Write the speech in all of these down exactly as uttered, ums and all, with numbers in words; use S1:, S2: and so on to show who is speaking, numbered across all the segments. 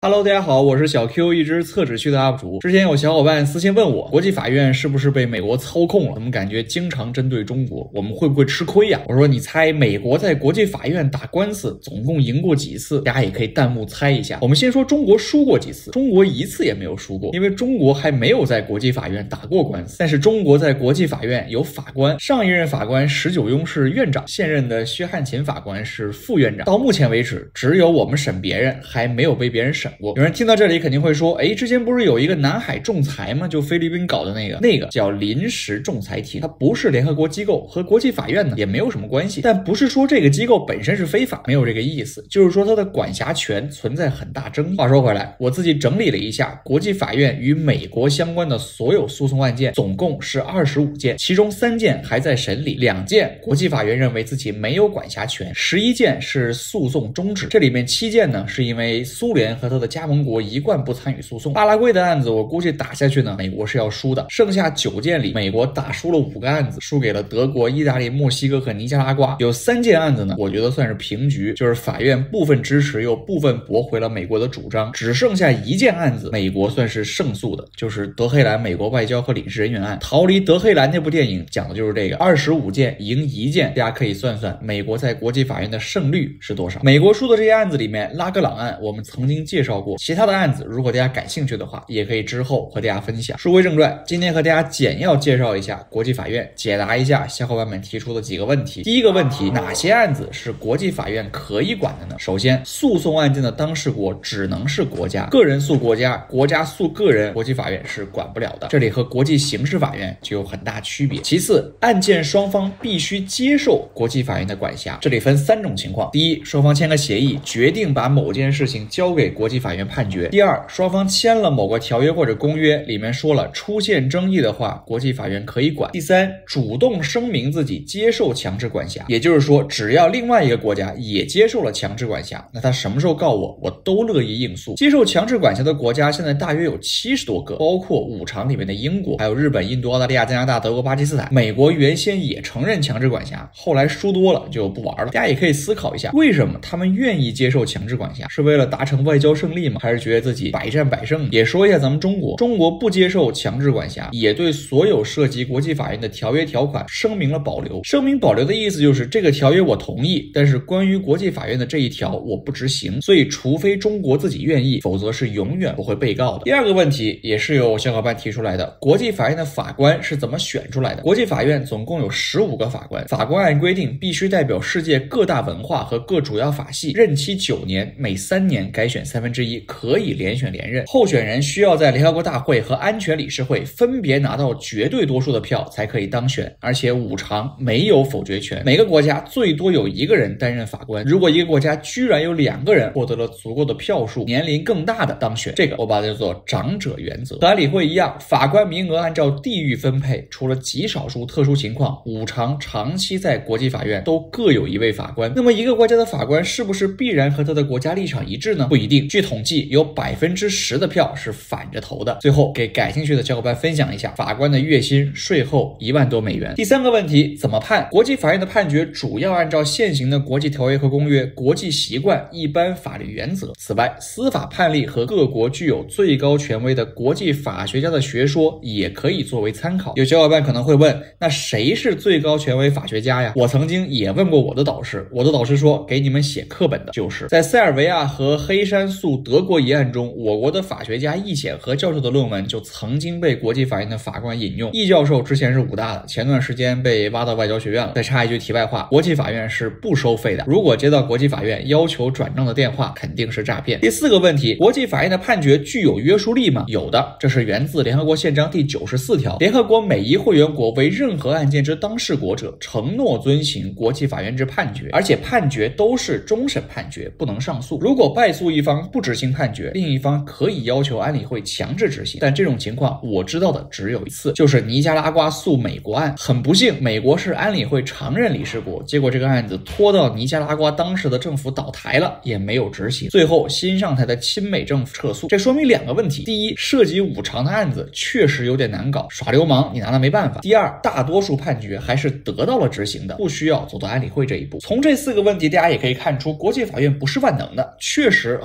S1: Hello， 大家好，我是小 Q， 一只厕纸区的 U P 主。之前有小伙伴私信问我，国际法院是不是被美国操控了？怎么感觉经常针对中国？我们会不会吃亏呀？我说，你猜美国在国际法院打官司总共赢过几次？大家也可以弹幕猜一下。我们先说中国输过几次，中国一次也没有输过，因为中国还没有在国际法院打过官司。但是中国在国际法院有法官，上一任法官石九庸是院长，现任的薛汉勤法官是副院长。到目前为止，只有我们审别人，还没有被别人审过。有人听到这里肯定会说，哎，之前不是有一个南海仲裁吗？就菲律宾搞的那个，那个叫临时仲裁庭，它不是联合国机构，和国际法院呢也没有什么关系。但不是说这个机构本身是非法，没有这个意思，就是说它的管辖权存在很大争议。话说回来，我自己整理了一下国际法院与美国相关的所有诉讼案件，总共是二十五件，其中三件还在审理，两件国际法院认为自己没有管辖权，十一件是诉讼终止。这里面七件呢是因为苏联和它的加盟国一贯不参与诉讼。巴拉圭的案子我估计打下去呢，美国是要输的。剩下九件里，美国打输了五个案子，输给了德国、意大利、墨西哥和尼加拉瓜。有三件案子呢，我觉得算是平局，就是法院部分支持又部分驳回了美国的主张。只剩下一件案子，美国算是胜诉的，就是德黑兰美国外交和领事人员案。逃离德黑兰那部电影讲的就是这个，二十五件赢一件，大家可以算算美国在国际法院的胜率是多少。美国输的这些案子里面，拉格朗案我们曾经介绍过，其他的案子如果大家感兴趣的话，也可以之后和大家分享。书归正传，今天和大家简要介绍一下国际法院，解答一下小伙伴们提出的几个问题。第一个问题，哪些案子是国际法院可以管的呢？首先，诉讼案件的当事国只能是国家，个人诉国家，国家诉个人，国际法院是管不了的，这里和国际刑事法院就有很大区别。其次，案件双方必须接受国际法院的管辖，这里分三种情况：第一，双方签个协议，决定把某件事情交给国际法院判决；第二，双方签了某个条约或者公约，里面说了出现争议的话，国际法院可以管；第三，主动声明自己接受强制管辖，也就是说，只要另外一个国家也接受了强制管辖，那他什么时候告我，我都乐意应诉。接受强制管辖的国家现在大约有七十多个，包括五常里面的英国，还有日本、印度、澳大利亚、加拿大、德国、巴基斯坦。美国原先也承认强制管辖，后来输多了就不玩了。大家也可以思考一下，为什么他们愿意接受强制管辖？是为了达成外交胜利吗？还是觉得自己百战百胜？也说一下咱们中国，中国不接受强制管辖，也对所有涉及国际法院的条约条款声明了保留。声明保留的意思就是这个条约我同意，但是关于国际法院的这一条我不执行，所以除非中国自己愿意，否则是永远不会被告的。第二个问题也是有小伙伴提出来的，国际法院的法官是怎么选出来的？国际法院总共有十五个法官，法官按规定必须代表世界各大文化和各主要法系，任期九年，每三年改选三分之一，可以连选连任。候选人需要在联合国大会和安全理事会分别拿到绝对多数的票才可以当选，而且五常没有否决权。每个国家最多有一个人担任法官，如果一个国家居然有两个人获得了足够的票数，年龄更大的当选，这个我把它叫做长者原则。和安理会一样，法官名额按照地域分配，除了极少数特殊情况，五常长期在国际法院都各有一位法官。那么一个国家的法官是不是必然和他的国家立场一致呢？不一定。据统计，有百分之十的票是反着投的。最后给感兴趣的小伙伴分享一下，法官的月薪税后一万多美元。第三个问题，怎么判？国际法院的判决主要按照现行的国际条约和公约、国际习惯、一般法律原则。此外，司法判例和各国具有最高权威的国际法学家的学说也可以作为参考。有小伙伴可能会问，那谁是最高权威法学家呀？我曾经也问过我的导师，我的导师说，给你们写课本的就是在塞尔维亚和黑山诉德国一案中，我国的法学家易显和教授的论文就曾经被国际法院的法官引用。易教授之前是武大的，前段时间被挖到外交学院了。再插一句题外话，国际法院是不收费的，如果接到国际法院要求转账的电话，肯定是诈骗。第四个问题，国际法院的判决具有约束力吗？有的，这是源自联合国宪章第九十四条，联合国每一会员国为任何案件之当事国者，承诺遵行国际法院之判决，而且判决都是终审判决，不能上诉。如果败诉一方不执行判决，另一方可以要求安理会强制执行，但这种情况我知道的只有一次，就是尼加拉瓜诉美国案。很不幸，美国是安理会常任理事国，结果这个案子拖到尼加拉瓜当时的政府倒台了，也没有执行，最后新上台的亲美政府撤诉。这说明两个问题：第一，涉及五常的案子确实有点难搞，耍流氓你拿他没办法；第二，大多数判决还是得到了执行的，不需要走到安理会这一步。从这四个问题大家也可以看出，国际法院不是万能的，确实很多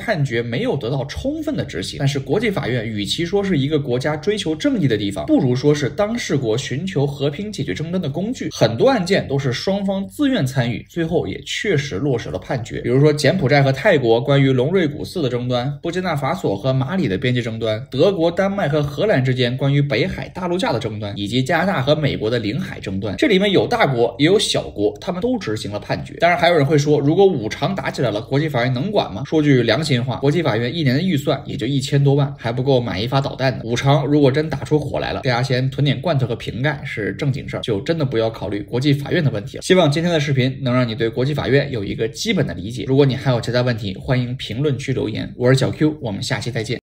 S1: 判决没有得到充分的执行。但是国际法院与其说是一个国家追求正义的地方，不如说是当事国寻求和平解决争端的工具。很多案件都是双方自愿参与，最后也确实落实了判决。比如说柬埔寨和泰国关于龙瑞谷寺的争端，布基纳法索和马里的边界争端，德国、丹麦和荷兰之间关于北海大陆架的争端，以及加拿大和美国的领海争端。这里面有大国也有小国，他们都执行了判决。当然还有人会说，如果五常打起来了，国际法院能管吗？说句良心话，国际法院一年的预算也就一千多万，还不够买一发导弹呢。五常如果真打出火来了，大家先囤点罐头和瓶盖是正经事儿，就真的不要考虑国际法院的问题了。希望今天的视频能让你对国际法院有一个基本的理解。如果你还有其他问题，欢迎评论区留言。我是小 Q， 我们下期再见。